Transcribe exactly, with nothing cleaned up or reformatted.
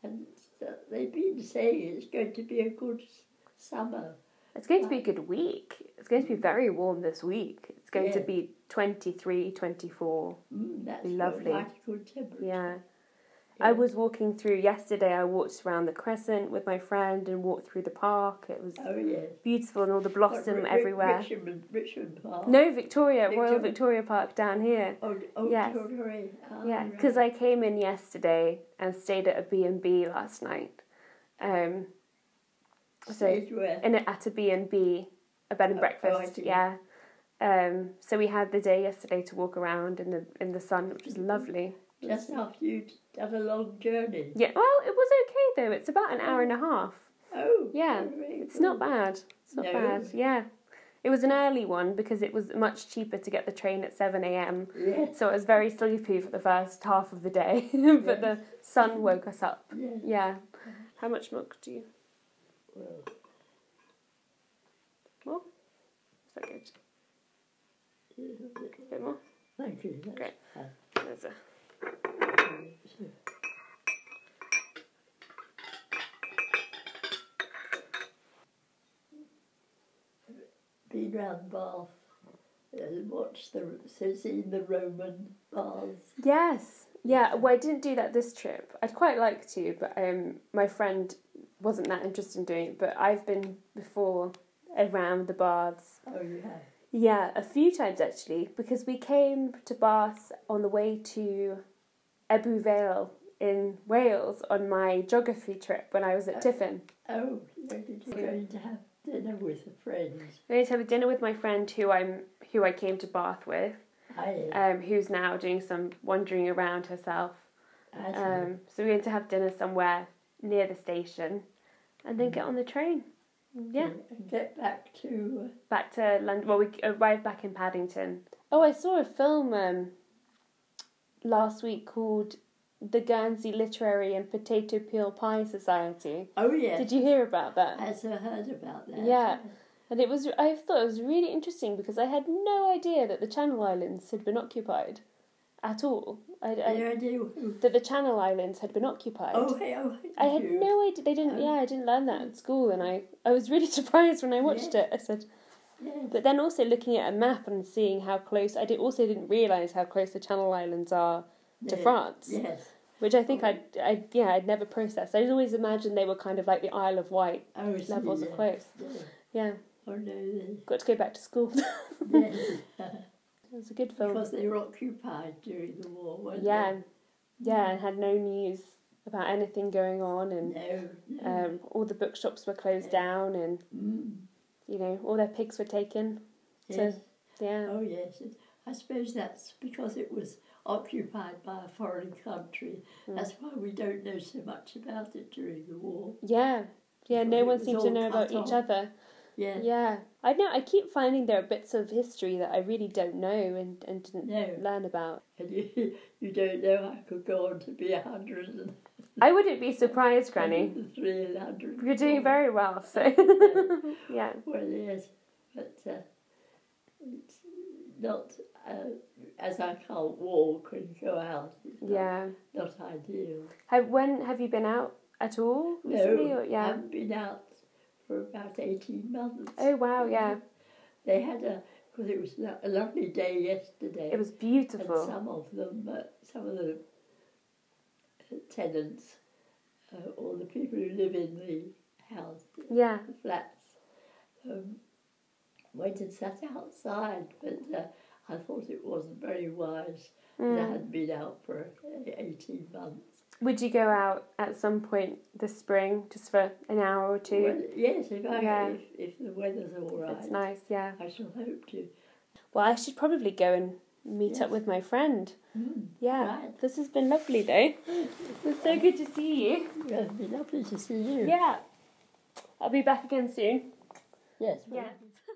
And they've been saying it's going to be a good summer. It's going to be a good week. It's going to be very warm this week. It's going yeah. to be twenty-three, twenty-four. Mm, that's lovely. Quite a good temperature. Yeah. yeah. I was walking through yesterday. I walked around the Crescent with my friend and walked through the park. It was oh, yes. beautiful and all the blossom what, everywhere. Richmond, Richmond Park? No, Victoria, Victoria. Royal Victoria Park down here. Oh, oh yes. Victoria. Oh, yeah, because right. I came in yesterday and stayed at a B and B last night. Um, so in a, at a B and B, a bed and oh, breakfast. Oh, yeah. Um, so we had the day yesterday to walk around in the in the sun, which was lovely. Just after you'd done a long journey. Yeah. Well, it was okay though. It's about an hour and a half. Oh. Yeah. It's not bad. It's not no. bad. Yeah. It was an early one because it was much cheaper to get the train at seven a.m. Yes. So I was very sleepy for the first half of the day, but yes. the sun woke us up. Yes. Yeah. How much milk do you? Well. More? Is that good? A bit more? Thank you. That's Great. fine. There's a... Been round Bath, uh, watched the, seen the Roman baths. Yes. Yeah, well, I didn't do that this trip. I'd quite like to, but um, my friend wasn't that interested in doing it. But I've been before around the baths. Oh, you have? Yeah, a few times actually, because we came to Bath on the way to Ebbw Vale in Wales on my geography trip when I was at uh, Tiffin. Oh, where did you go to have dinner with a friend? I went to have a dinner with my friend who I'm who I came to Bath with, I, um, who's now doing some wandering around herself. Um, so we went to have dinner somewhere near the station, and then get on the train. Yeah. And get back to... Uh, back to London. Well, we arrived back in Paddington. Oh, I saw a film um, last week called The Guernsey Literary and Potato Peel Pie Society. oh, yes. Did you hear about that? I also heard about that. Yeah. And it was, I thought it was really interesting because I had no idea that the Channel Islands had been occupied at all. I, I, no idea who... That the Channel Islands had been occupied. Oh, hey, oh, I had you? no idea. They didn't. Oh. Yeah, I didn't learn that at school, and I, I was really surprised when I watched yes. it. I said, yes. but then also looking at a map and seeing how close, I did also didn't realise how close the Channel Islands are to yes. France. Yes. Which I think oh. I'd, I yeah, I'd never processed. I'd always imagined they were kind of like the Isle of Wight oh, levels yes. of close. Yes. Yeah. Oh, no, they... Got to go back to school. yes. It was a good film. Because they were occupied during the war, weren't yeah. they? Yeah, and had no news about anything going on, and no, no. Um, all the bookshops were closed yeah. down, and mm. you know, all their pigs were taken. Yes. So, yeah. Oh, yes. I suppose that's because it was occupied by a foreign country. Mm. That's why we don't know so much about it during the war. Yeah. Yeah, because no one seemed to know about off. each other. Yeah. Yeah. I know, I keep finding there are bits of history that I really don't know and, and didn't no. learn about. And you, you don't know I could go on to be a hundred and... I wouldn't be surprised, Granny. Three and hundred. You're doing very well, so... yeah. Well, yes, but uh, it's not... Uh, as I can't walk and go out, it's not, yeah. not ideal. Have, when have you been out at all recently? No, or, yeah. I haven't been out for about eighteen months. Oh, wow, yeah. They had a, because it was a lovely day yesterday. It was beautiful. And some of them, uh, some of the tenants, uh, or the people who live in the house, yeah. the flats, um, went and sat outside, but uh, I thought it wasn't very wise. Mm. I hadn't been out for eighteen months. Would you go out at some point this spring, just for an hour or two? Well, yes, if, I, yeah. if, if the weather's all right. It's nice, yeah. I shall hope to. Well, I should probably go and meet yes. up with my friend. Mm, yeah, right. This has been lovely, though. It's so good to see you. It's been lovely to see you. Yeah. I'll be back again soon. Yes. Yeah.